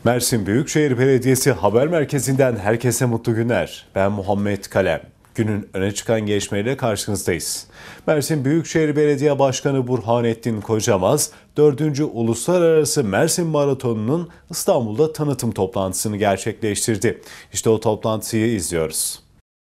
Mersin Büyükşehir Belediyesi Haber Merkezi'nden herkese mutlu günler. Ben Muhammed Kalem. Günün öne çıkan gelişmeyle karşınızdayız. Mersin Büyükşehir Belediye Başkanı Burhanettin Kocamaz, 4. Uluslararası Mersin Maratonu'nun İstanbul'da tanıtım toplantısını gerçekleştirdi. İşte o toplantıyı izliyoruz.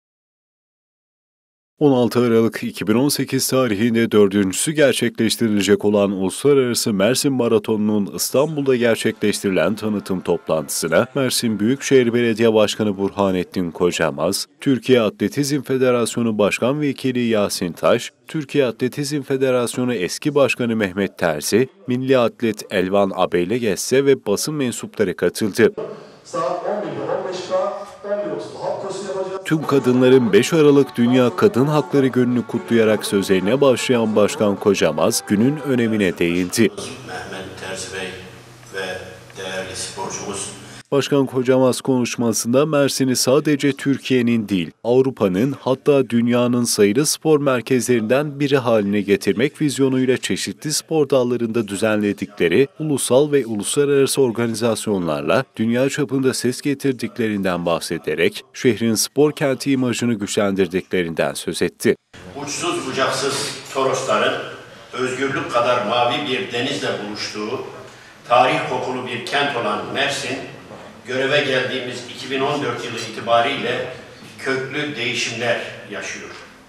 16 Aralık 2018 tarihinde dördüncüsü gerçekleştirilecek olan Uluslararası Mersin Maratonu'nun İstanbul'da gerçekleştirilen tanıtım toplantısına Mersin Büyükşehir Belediye Başkanı Burhanettin Kocamaz, Türkiye Atletizm Federasyonu Başkan Vekili Yasin Taş, Türkiye Atletizm Federasyonu eski Başkanı Mehmet Terzi, Milli Atlet Elvan Abeylegesse ve basın mensupları katıldı. Saat 11'de 11.30'da halk koşusu yapacağız. Tüm kadınların 5 Aralık Dünya Kadın Hakları Günü'nü kutlayarak sözlerine başlayan Başkan Kocamaz, günün önemine değindi. Mehmet Terzi Bey ve değerli sporcumuz. Başkan Kocamaz konuşmasında Mersin'i sadece Türkiye'nin değil, Avrupa'nın hatta dünyanın sayılı spor merkezlerinden biri haline getirmek vizyonuyla çeşitli spor dallarında düzenledikleri ulusal ve uluslararası organizasyonlarla dünya çapında ses getirdiklerinden bahsederek şehrin spor kenti imajını güçlendirdiklerinden söz etti. Uçsuz bucaksız Torosların özgürlük kadar mavi bir denizle buluştuğu, tarih kokulu bir kent olan Mersin, göreve geldiğimiz 2014 yılı itibariyle köklü değişimler yaşıyor.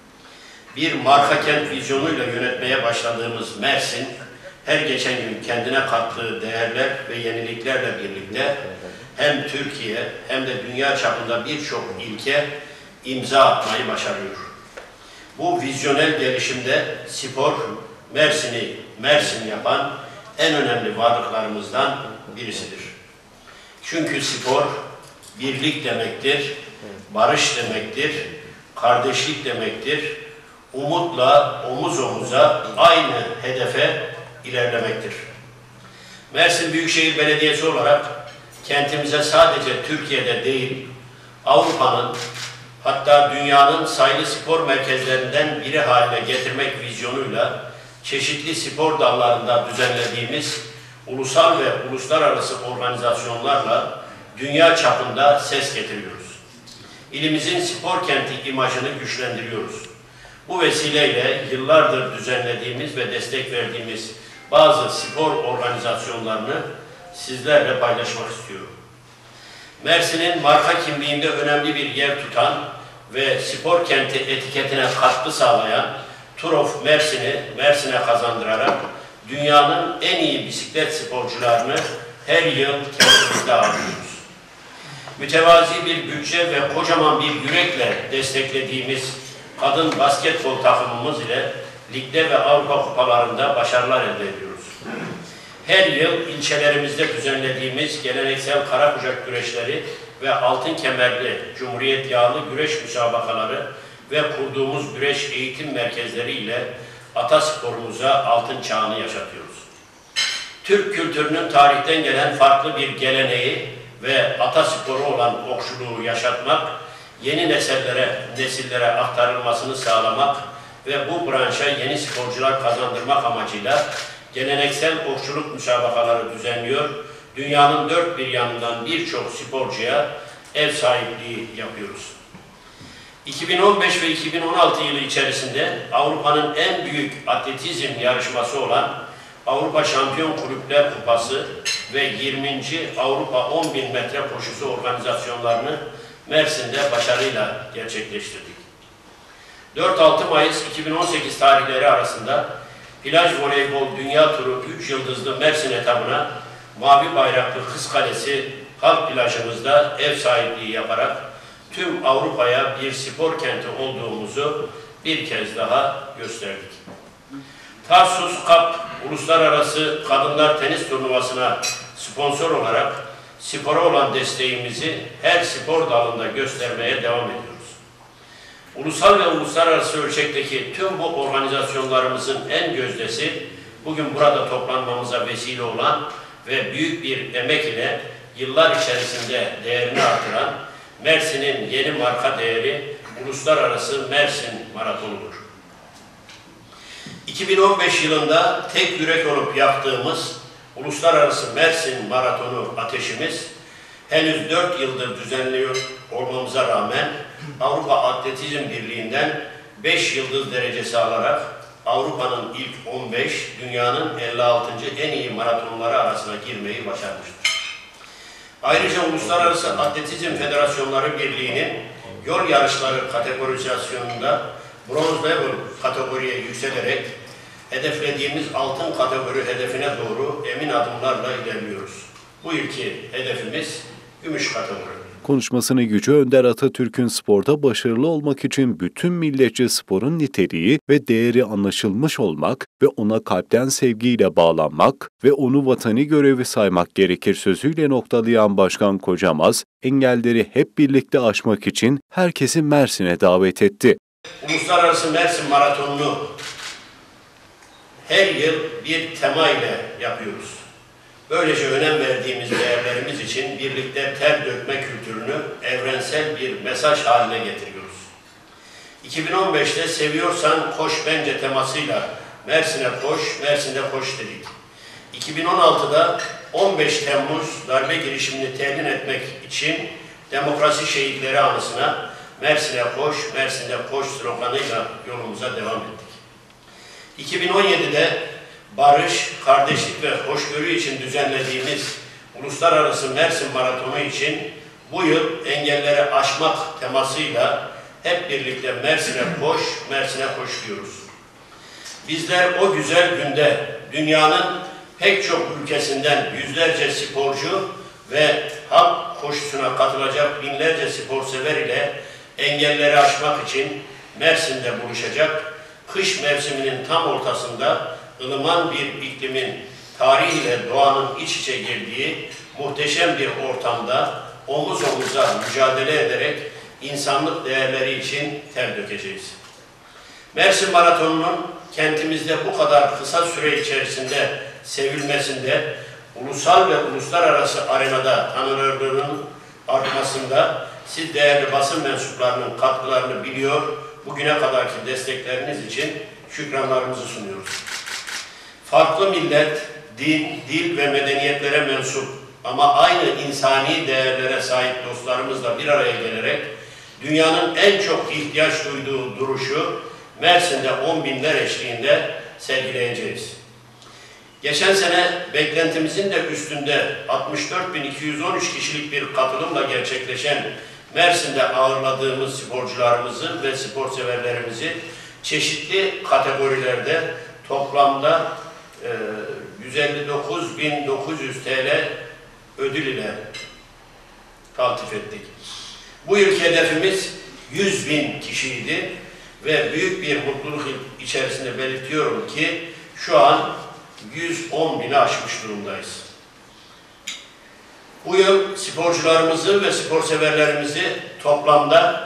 Bir marka kent vizyonuyla yönetmeye başladığımız Mersin, her geçen gün kendine kattığı değerler ve yeniliklerle birlikte hem Türkiye hem de dünya çapında birçok ilke imza atmayı başarıyor. Bu vizyonel gelişimde spor, Mersin'i Mersin yapan en önemli varlıklarımızdan birisidir. Çünkü spor birlik demektir, barış demektir, kardeşlik demektir, umutla omuz omuza aynı hedefe ilerlemektir. Mersin Büyükşehir Belediyesi olarak kentimize sadece Türkiye'de değil, Avrupa'nın hatta dünyanın sayılı spor merkezlerinden biri haline getirmek vizyonuyla çeşitli spor dallarında düzenlediğimiz ulusal ve uluslararası organizasyonlarla dünya çapında ses getiriyoruz. İlimizin spor kenti imajını güçlendiriyoruz. Bu vesileyle yıllardır düzenlediğimiz ve destek verdiğimiz bazı spor organizasyonlarını sizlerle paylaşmak istiyorum. Mersin'in marka kimliğinde önemli bir yer tutan ve spor kenti etiketine katkı sağlayan Tour of Mersin'i Mersin'e kazandırarak dünyanın en iyi bisiklet sporcularını her yıl kentimizde ağırlıyoruz. Mütevazi bir bütçe ve kocaman bir yürekle desteklediğimiz kadın basketbol takımımız ile ligde ve Avrupa kupalarında başarılar elde ediyoruz. Her yıl ilçelerimizde düzenlediğimiz geleneksel karakucak güreşleri ve altın kemerli Cumhuriyet yağlı güreş müsabakaları ve kurduğumuz güreş eğitim merkezleri ile atasporumuza altın çağını yaşatıyoruz. Türk kültürünün tarihten gelen farklı bir geleneği ve atasporu olan okçuluğu yaşatmak, yeni nesillere aktarılmasını sağlamak ve bu branşa yeni sporcular kazandırmak amacıyla geleneksel okçuluk müsabakaları düzenliyor, dünyanın dört bir yanından birçok sporcuya ev sahipliği yapıyoruz. 2015 ve 2016 yılı içerisinde Avrupa'nın en büyük atletizm yarışması olan Avrupa Şampiyon Kulüpler Kupası ve 20. Avrupa 10.000 metre koşusu organizasyonlarını Mersin'de başarıyla gerçekleştirdik. 4-6 Mayıs 2018 tarihleri arasında plaj voleybol dünya turu 3 yıldızlı Mersin etabına mavi bayraklı Kız Kalesi halk plajımızda ev sahipliği yaparak tüm Avrupa'ya bir spor kenti olduğumuzu bir kez daha gösterdik. Tarsus Cup Uluslararası Kadınlar Tenis Turnuvası'na sponsor olarak spora olan desteğimizi her spor dalında göstermeye devam ediyoruz. Ulusal ve uluslararası ölçekteki tüm bu organizasyonlarımızın en gözdesi bugün burada toplanmamıza vesile olan ve büyük bir emek ile yıllar içerisinde değerini artıran Mersin'in yeni marka değeri Uluslararası Mersin Maratonu'dur. 2015 yılında tek yürek olup yaptığımız Uluslararası Mersin Maratonu ateşimiz henüz 4 yıldır düzenliyor olmamıza rağmen Avrupa Atletizm Birliği'nden 5 yıldız derecesi alarak Avrupa'nın ilk 15, dünyanın 56. en iyi maratonları arasına girmeyi başarmıştır. Ayrıca Uluslararası Atletizm Federasyonları Birliği'nin yol yarışları kategorizasyonunda bronz level kategoriye yükselerek hedeflediğimiz altın kategori hedefine doğru emin adımlarla ilerliyoruz. Bu yılki hedefimiz gümüş kategori. Konuşmasını Yüce Önder Atatürk'ün sporda başarılı olmak için bütün milletçe sporun niteliği ve değeri anlaşılmış olmak ve ona kalpten sevgiyle bağlanmak ve onu vatani görevi saymak gerekir sözüyle noktalayan Başkan Kocamaz, engelleri hep birlikte aşmak için herkesi Mersin'e davet etti. Uluslararası Mersin Maratonu'nu her yıl bir tema ile yapıyoruz. Böylece önem verdiğimiz değerlerimiz için birlikte ter dökme kültürünü evrensel bir mesaj haline getiriyoruz. 2015'te seviyorsan koş bence temasıyla Mersin'e koş, Mersin'de koş dedik. 2016'da 15 Temmuz darbe girişimini telin etmek için demokrasi şehitleri anısına Mersin'e koş, Mersin'de koş sloganıyla yolumuza devam ettik. 2017'de barış, kardeşlik ve hoşgörü için düzenlediğimiz Uluslararası Mersin Maratonu için bu yıl engelleri aşmak temasıyla hep birlikte Mersin'e koş, Mersin'e koş diyoruz. Bizler o güzel günde dünyanın pek çok ülkesinden yüzlerce sporcu ve halk koşusuna katılacak binlerce spor sever ile engelleri aşmak için Mersin'de buluşacak, kış mevsiminin tam ortasında ılıman bir iklimin tarihiyle doğanın iç içe girdiği muhteşem bir ortamda omuz omuza mücadele ederek insanlık değerleri için ter dökeceğiz. Mersin Maratonu'nun kentimizde bu kadar kısa süre içerisinde sevilmesinde, ulusal ve uluslararası arenada tanınırlığının artmasında siz değerli basın mensuplarının katkılarını biliyor, bugüne kadarki destekleriniz için şükranlarımızı sunuyoruz. Farklı millet, din, dil ve medeniyetlere mensup ama aynı insani değerlere sahip dostlarımızla bir araya gelerek dünyanın en çok ihtiyaç duyduğu duruşu Mersin'de 10 binler eşliğinde sergileyeceğiz. Geçen sene beklentimizin de üstünde 64.213 kişilik bir katılımla gerçekleşen Mersin'de ağırladığımız sporcularımızı ve spor severlerimizi çeşitli kategorilerde toplamda 159.900 TL ödül ile taltif ettik. Bu yılki hedefimiz 100.000 kişiydi ve büyük bir mutluluk içerisinde belirtiyorum ki şu an 110.000'i aşmış durumdayız. Bu yıl sporcularımızı ve spor severlerimizi toplamda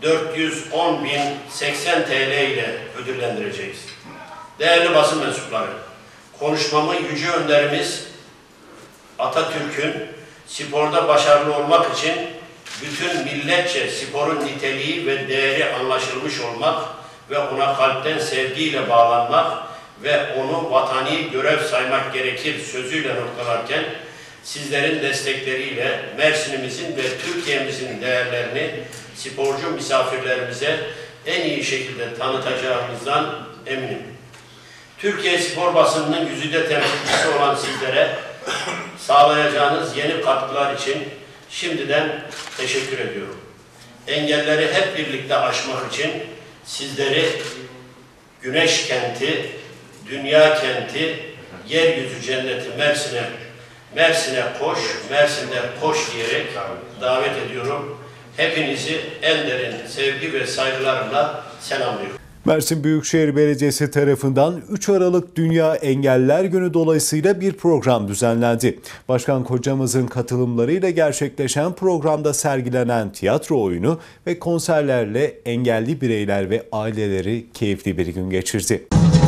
410.080 TL ile ödüllendireceğiz. Değerli basın mensupları, konuşmamı Yüce Önderimiz Atatürk'ün sporda başarılı olmak için bütün milletçe sporun niteliği ve değeri anlaşılmış olmak ve ona kalpten sevgiyle bağlanmak ve onu vatani görev saymak gerekir sözüyle noktalarken sizlerin destekleriyle Mersin'imizin ve Türkiye'mizin değerlerini sporcu misafirlerimize en iyi şekilde tanıtacağımızdan eminim. Türkiye spor basınının güzide temsilcisi olan sizlere sağlayacağınız yeni katkılar için şimdiden teşekkür ediyorum. Engelleri hep birlikte aşmak için sizleri Güneş Kenti, Dünya Kenti, Yeryüzü Cenneti Mersin'e koş, Mersin'de koş diyerek davet ediyorum. Hepinizi en derin sevgi ve saygılarımla selamlıyorum. Mersin Büyükşehir Belediyesi tarafından 3 Aralık Dünya Engelliler Günü dolayısıyla bir program düzenlendi. Başkan Kocamaz'ın katılımlarıyla gerçekleşen programda sergilenen tiyatro oyunu ve konserlerle engelli bireyler ve aileleri keyifli bir gün geçirdi.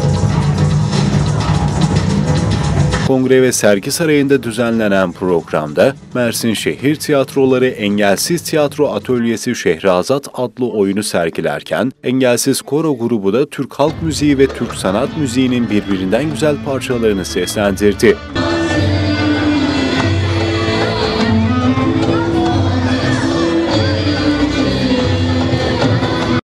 Kongre ve Sergi Sarayı'nda düzenlenen programda Mersin Şehir Tiyatroları Engelsiz Tiyatro Atölyesi Şehrazat adlı oyunu sergilerken, Engelsiz Koro grubu da Türk halk müziği ve Türk sanat müziğinin birbirinden güzel parçalarını seslendirdi.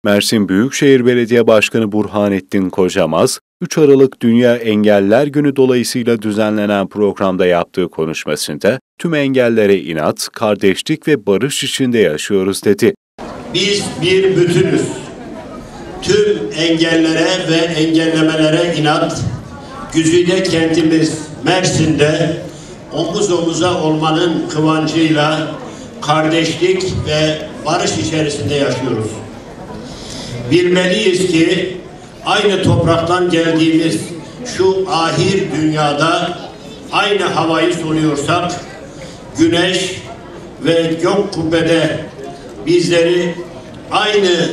Mersin Büyükşehir Belediye Başkanı Burhanettin Kocamaz, 3 Aralık Dünya Engelliler Günü dolayısıyla düzenlenen programda yaptığı konuşmasında tüm engellere inat, kardeşlik ve barış içinde yaşıyoruz dedi. Biz bir bütünüz. Tüm engellere ve engellemelere inat, güzide kentimiz Mersin'de omuz omuza olmanın kıvancıyla kardeşlik ve barış içerisinde yaşıyoruz. Bilmeliyiz ki aynı topraktan geldiğimiz şu ahir dünyada aynı havayı soluyorsak, güneş ve gök kubbede bizleri aynı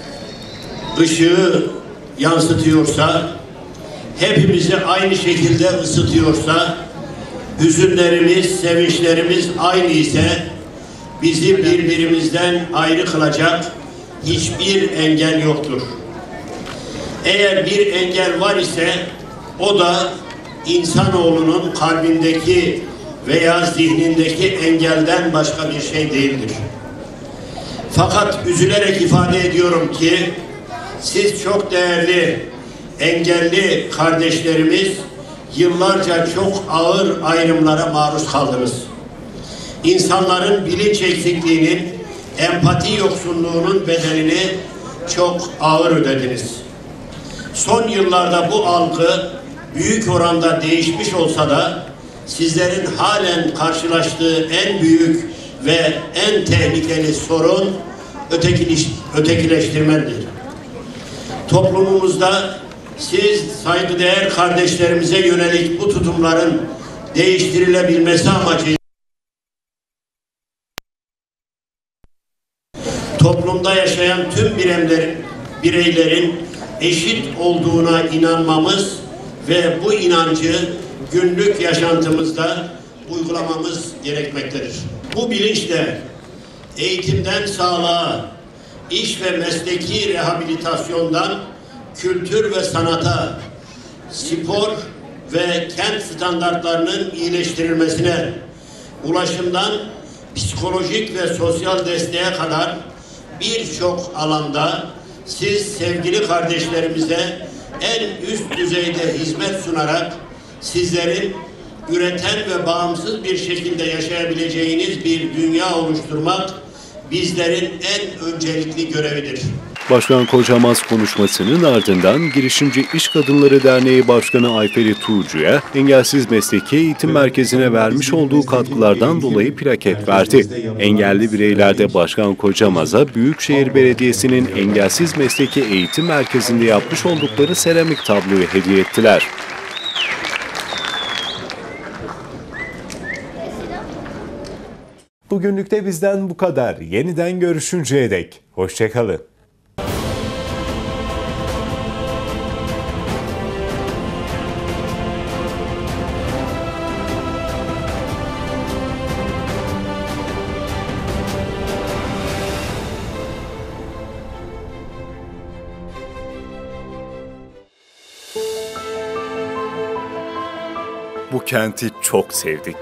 ışığı yansıtıyorsa, hepimizi aynı şekilde ısıtıyorsa, hüzünlerimiz, sevinçlerimiz aynı ise bizi birbirimizden ayrı kılacak hiçbir engel yoktur. Eğer bir engel var ise o da insanoğlunun kalbindeki veya zihnindeki engelden başka bir şey değildir. Fakat üzülerek ifade ediyorum ki siz çok değerli engelli kardeşlerimiz yıllarca çok ağır ayrımlara maruz kaldınız. İnsanların bilinç eksikliğinin, empati yoksunluğunun bedelini çok ağır ödediniz. Son yıllarda bu algı büyük oranda değişmiş olsa da sizlerin halen karşılaştığı en büyük ve en tehlikeli sorun ötekileştirmedir. Toplumumuzda siz saygıdeğer kardeşlerimize yönelik bu tutumların değiştirilebilmesi amacıyla toplumda yaşayan tüm bireylerin eşit olduğuna inanmamız ve bu inancı günlük yaşantımızda uygulamamız gerekmektedir. Bu bilinçle eğitimden sağlığa, iş ve mesleki rehabilitasyondan kültür ve sanata, spor ve kent standartlarının iyileştirilmesine, ulaşımdan psikolojik ve sosyal desteğe kadar birçok alanda siz sevgili kardeşlerimize en üst düzeyde hizmet sunarak sizlerin üreten ve bağımsız bir şekilde yaşayabileceğiniz bir dünya oluşturmak bizlerin en öncelikli görevidir. Başkan Kocamaz konuşmasının ardından Girişimci İş Kadınları Derneği Başkanı Ayferi Tuğcu'ya Engelsiz Mesleki Eğitim Merkezi'ne vermiş olduğu katkılardan dolayı plaket verdi. Engelli bireyler de Başkan Kocamaz'a Büyükşehir Belediyesi'nin Engelsiz Mesleki Eğitim Merkezi'nde yapmış oldukları seramik tabloyu hediye ettiler. Bugünlük de bizden bu kadar. Yeniden görüşünceye dek hoşça kalın. Bu kenti çok sevdik.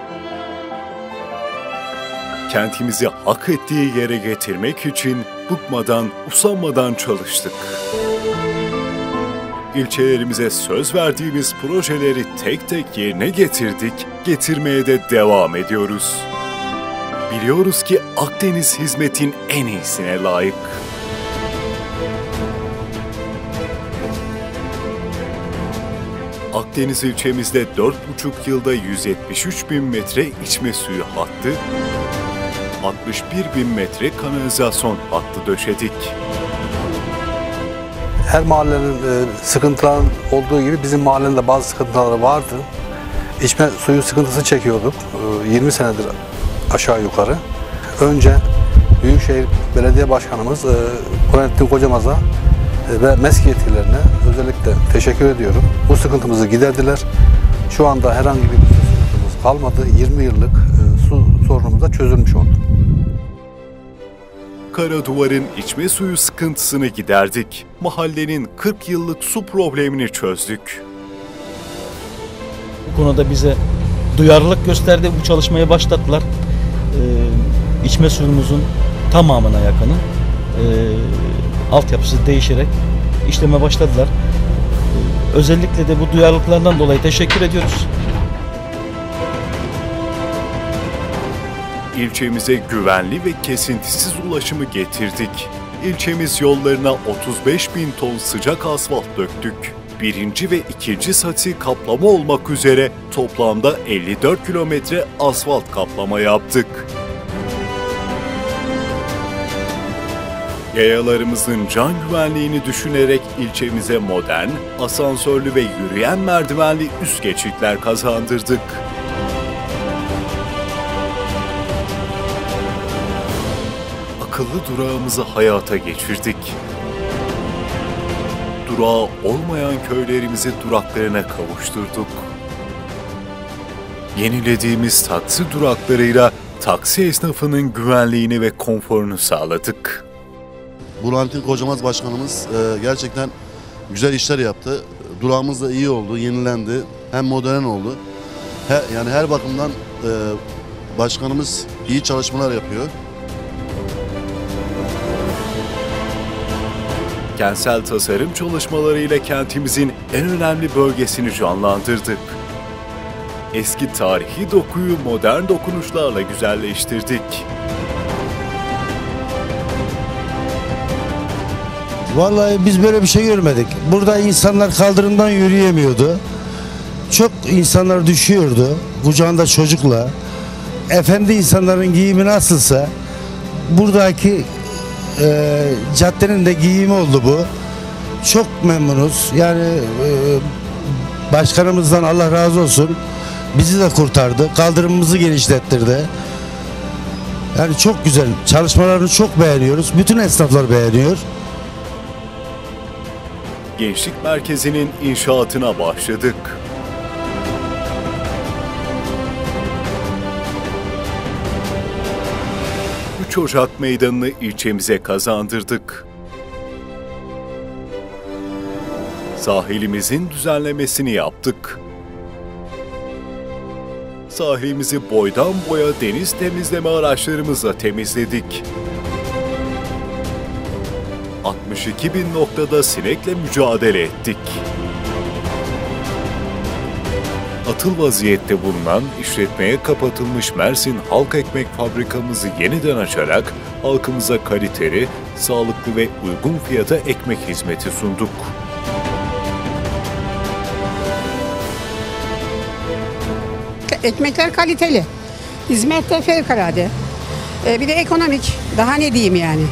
Kentimizi hak ettiği yere getirmek için bıkmadan, usanmadan çalıştık. İlçelerimize söz verdiğimiz projeleri tek tek yerine getirdik, getirmeye de devam ediyoruz. Biliyoruz ki Akdeniz hizmetin en iyisine layık. Akdeniz ilçemizde 4,5 yılda 173.000 metre içme suyu hattı, 61.000 metre kanalizasyon hattı döşedik. Her mahallenin sıkıntıların olduğu gibi bizim mahallenin de bazı sıkıntıları vardı. İçme suyu sıkıntısı çekiyorduk 20 senedir aşağı yukarı. Önce Büyükşehir Belediye Başkanımız Burhanettin Kocamaz'a ve MESK yetkililerine özellikle teşekkür ediyorum. Bu sıkıntımızı giderdiler. Şu anda herhangi bir sıkıntımız kalmadı. 20 yıllık su sorunumuz da çözülmüş oldu. Karaduvar'ın içme suyu sıkıntısını giderdik. Mahallenin 40 yıllık su problemini çözdük. Bu konuda bize duyarlılık gösterdi. Bu çalışmaya başlattılar. İçme suyumuzun tamamına yakını altyapısı değişerek işleme başladılar. Özellikle de bu duyarlılıklarından dolayı teşekkür ediyoruz. İlçemize güvenli ve kesintisiz ulaşımı getirdik. İlçemiz yollarına 35 bin ton sıcak asfalt döktük. Birinci ve ikinci sati kaplama olmak üzere toplamda 54 kilometre asfalt kaplama yaptık. Yayalarımızın can güvenliğini düşünerek ilçemize modern, asansörlü ve yürüyen merdivenli üst geçitler kazandırdık. Akıllı durağımızı hayata geçirdik. Durağı olmayan köylerimizi duraklarına kavuşturduk. Yenilediğimiz taksi duraklarıyla taksi esnafının güvenliğini ve konforunu sağladık. Burhanettin Kocamaz Başkanımız gerçekten güzel işler yaptı. Durağımız da iyi oldu, yenilendi. Hem modern oldu. Yani her bakımdan başkanımız iyi çalışmalar yapıyor. Kentsel tasarım çalışmalarıyla kentimizin en önemli bölgesini canlandırdık. Eski tarihi dokuyu modern dokunuşlarla güzelleştirdik. Vallahi biz böyle bir şey görmedik. Burada insanlar kaldırımdan yürüyemiyordu. Çok insanlar düşüyordu. Kucağında çocukla. Efendi insanların giyimi nasılsa buradaki caddenin de giyimi oldu bu. Çok memnunuz. Yani başkanımızdan Allah razı olsun. Bizi de kurtardı. Kaldırımımızı genişlettirdi. Yani çok güzel. Çalışmalarını çok beğeniyoruz. Bütün esnaflar beğeniyor. Gençlik Merkezi'nin inşaatına başladık. Üç Ocak Meydanı'nı ilçemize kazandırdık. Sahilimizin düzenlemesini yaptık. Sahilimizi boydan boya deniz temizleme araçlarımızla temizledik. 62 bin noktada sinekle mücadele ettik. Atıl vaziyette bulunan, işletmeye kapatılmış Mersin Halk Ekmek Fabrikamızı yeniden açarak halkımıza kaliteli, sağlıklı ve uygun fiyata ekmek hizmeti sunduk. Ekmekler kaliteli, hizmetler fevkalade, bir de ekonomik, daha ne diyeyim yani.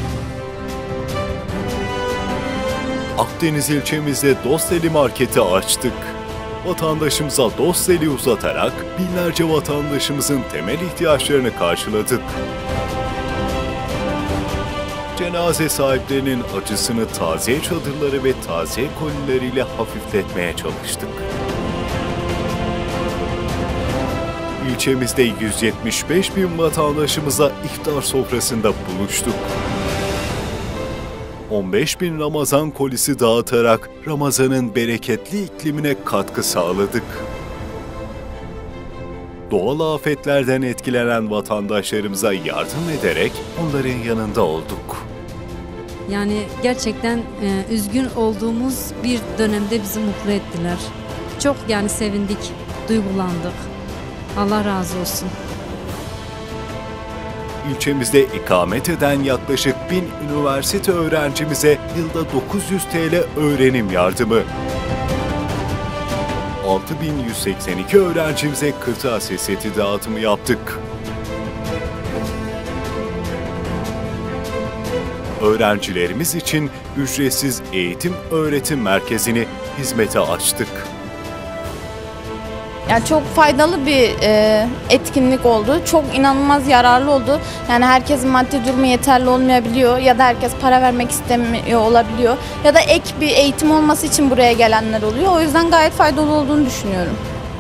Akdeniz ilçemizde Dosteli Market'i açtık. Vatandaşımıza Dosteli uzatarak binlerce vatandaşımızın temel ihtiyaçlarını karşıladık. Cenaze sahiplerinin acısını taziye çadırları ve taziye kolileriyle hafifletmeye çalıştık. İlçemizde 175 bin vatandaşımıza iftar sofrasında buluştuk. 15 bin Ramazan kolisi dağıtarak Ramazan'ın bereketli iklimine katkı sağladık. Doğal afetlerden etkilenen vatandaşlarımıza yardım ederek onların yanında olduk. Yani gerçekten üzgün olduğumuz bir dönemde bizi mutlu ettiler. Çok yani sevindik, duygulandık. Allah razı olsun. İlçemizde ikamet eden yaklaşık 1000 üniversite öğrencimize yılda 900 TL öğrenim yardımı. 6182 öğrencimize kırtasiye seti dağıtımı yaptık. Öğrencilerimiz için ücretsiz eğitim öğretim merkezini hizmete açtık. Yani çok faydalı bir etkinlik oldu. Çok inanılmaz yararlı oldu. Yani herkesin maddi durumu yeterli olmayabiliyor ya da herkes para vermek istemiyor olabiliyor. Ya da ek bir eğitim olması için buraya gelenler oluyor. O yüzden gayet faydalı olduğunu düşünüyorum.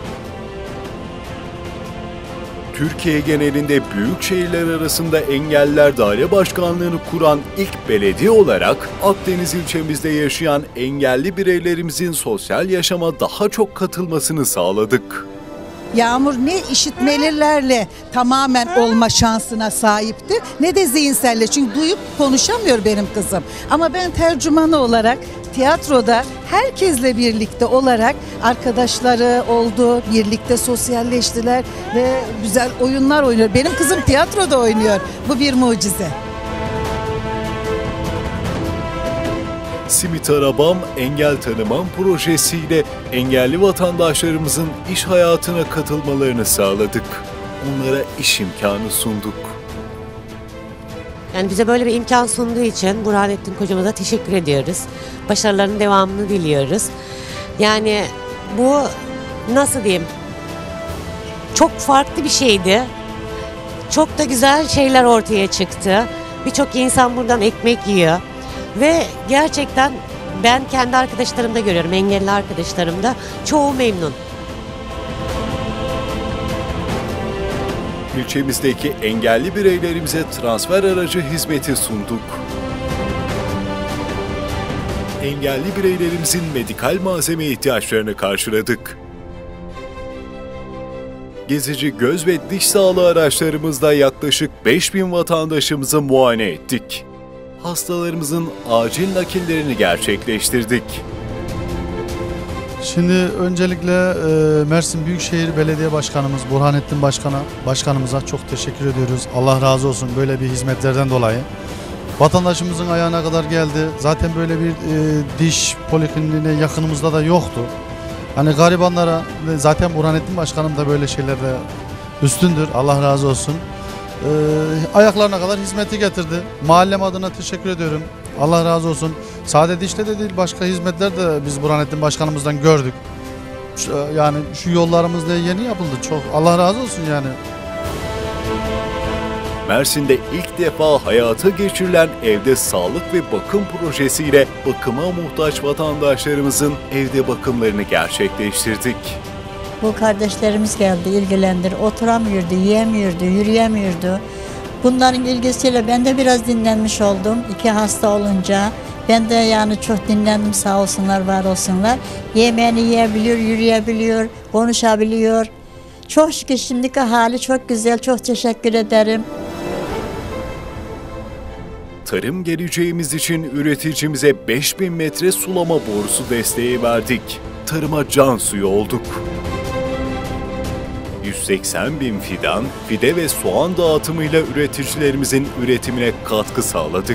Türkiye genelinde büyük şehirler arasında Engelliler Daire Başkanlığı'nı kuran ilk belediye olarak Akdeniz ilçemizde yaşayan engelli bireylerimizin sosyal yaşama daha çok katılmasını sağladık. Yağmur ne işitmelerle tamamen olma şansına sahipti ne de zihinselle. Çünkü duyup konuşamıyor benim kızım. Ama ben tercümanı olarak tiyatroda herkesle birlikte olarak arkadaşları oldu, birlikte sosyalleştiler ve güzel oyunlar oynuyor. Benim kızım tiyatroda oynuyor. Bu bir mucize. Simit Arabam Engel Tanımam projesiyle engelli vatandaşlarımızın iş hayatına katılmalarını sağladık. Onlara iş imkanı sunduk. Yani bize böyle bir imkan sunduğu için Burhanettin Kocamaz'a teşekkür ediyoruz. Başarılarının devamını diliyoruz. Yani bu nasıl diyeyim? Çok farklı bir şeydi. Çok da güzel şeyler ortaya çıktı. Birçok insan buradan ekmek yiyor. Ve gerçekten ben kendi arkadaşlarımda görüyorum, engelli arkadaşlarımda çoğu memnun. İlçemizdeki engelli bireylerimize transfer aracı hizmeti sunduk. Engelli bireylerimizin medikal malzeme ihtiyaçlarını karşıladık. Gezici göz ve diş sağlığı araçlarımızla yaklaşık 5000 vatandaşımızı muayene ettik. Hastalarımızın acil nakillerini gerçekleştirdik. Şimdi öncelikle Mersin Büyükşehir Belediye Başkanımız Burhanettin Başkanımıza çok teşekkür ediyoruz. Allah razı olsun böyle bir hizmetlerden dolayı. Vatandaşımızın ayağına kadar geldi. Zaten böyle bir diş polikliniğine yakınımızda da yoktu. Hani garibanlara zaten Burhanettin Başkanım da böyle şeylerde üstündür. Allah razı olsun. Ayaklarına kadar hizmeti getirdi. Mahallem adına teşekkür ediyorum. Allah razı olsun. Sade dişle de değil, başka hizmetler de biz Burhanettin Başkanımızdan gördük. Yani şu yollarımız da yeni yapıldı. Çok Allah razı olsun yani. Mersin'de ilk defa hayata geçirilen evde sağlık ve bakım projesiyle bakıma muhtaç vatandaşlarımızın evde bakımlarını gerçekleştirdik. Bu kardeşlerimiz geldi, ilgilendir. Oturamıyordu, yiyemiyordu, yürüyemiyordu. Bunların ilgisiyle ben de biraz dinlenmiş oldum. 2 hasta olunca ben de yani çok dinlendim, sağ olsunlar, var olsunlar. Yemeğini yiyebiliyor, yürüyebiliyor, konuşabiliyor. Çok şükür şimdiki hali çok güzel, çok teşekkür ederim. Tarım geleceğimiz için üreticimize 5000 metre sulama borusu desteği verdik. Tarıma can suyu olduk. 180.000 fidan, fide ve soğan dağıtımıyla üreticilerimizin üretimine katkı sağladık.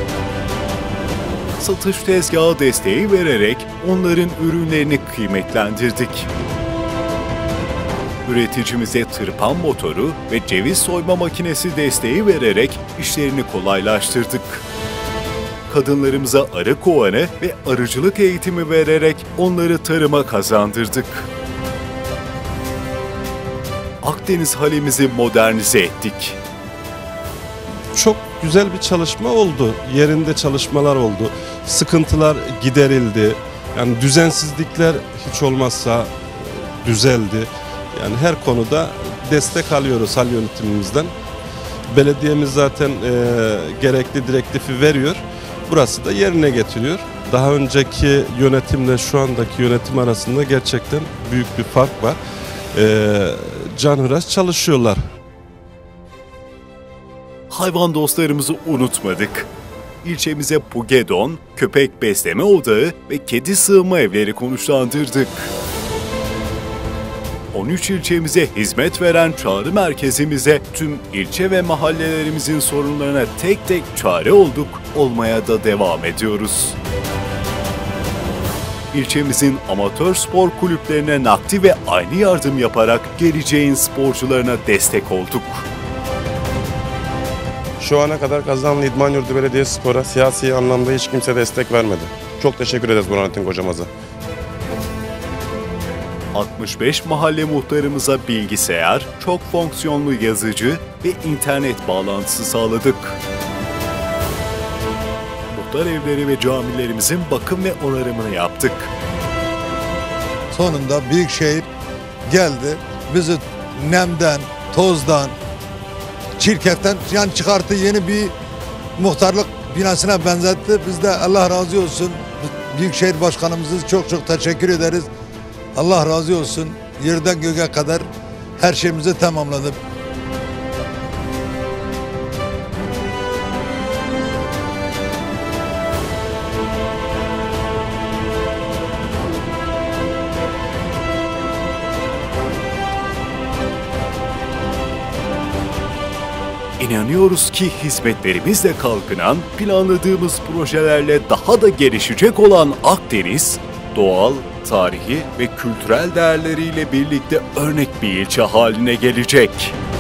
Satış tezgahı desteği vererek onların ürünlerini kıymetlendirdik. Üreticimize tırpan motoru ve ceviz soyma makinesi desteği vererek işlerini kolaylaştırdık. Kadınlarımıza arı kovanı ve arıcılık eğitimi vererek onları tarıma kazandırdık. Akdeniz halimizi modernize ettik. Çok güzel bir çalışma oldu. Yerinde çalışmalar oldu. Sıkıntılar giderildi. Yani düzensizlikler hiç olmazsa düzeldi. Yani her konuda destek alıyoruz hal yönetimimizden. Belediyemiz zaten gerekli direktifi veriyor. Burası da yerine getiriyor. Daha önceki yönetimle şu andaki yönetim arasında gerçekten büyük bir fark var. Canhıraş çalışıyorlar. Hayvan dostlarımızı unutmadık. İlçemize Pugedon, köpek besleme odağı ve kedi sığınma evleri konuşlandırdık. 13 ilçemize hizmet veren çağrı merkezimize tüm ilçe ve mahallelerimizin sorunlarına tek tek çare olduk, olmaya da devam ediyoruz. İlçemizin amatör spor kulüplerine nakdi ve aynı yardım yaparak geleceğin sporcularına destek olduk. Şu ana kadar Kazanlı İdman Yurdu Belediyespor'a siyasi anlamda hiç kimse destek vermedi. Çok teşekkür ederiz Burhanettin Kocamaz'a. 65 mahalle muhtarımıza bilgisayar, çok fonksiyonlu yazıcı ve internet bağlantısı sağladık. Muhtar evleri ve camilerimizin bakım ve onarımını yaptık. Sonunda Büyükşehir geldi, bizi nemden, tozdan, çirkeften yani çıkarttı, yeni bir muhtarlık binasına benzetti. Biz de Allah razı olsun Büyükşehir Başkanımızı çok teşekkür ederiz. Allah razı olsun. Yerden göğe kadar her şeyimizi tamamladı. İnanıyoruz ki hizmetlerimizle kalkınan, planladığımız projelerle daha da gelişecek olan Akdeniz, doğal, tarihi ve kültürel değerleriyle birlikte örnek bir ilçe haline gelecek.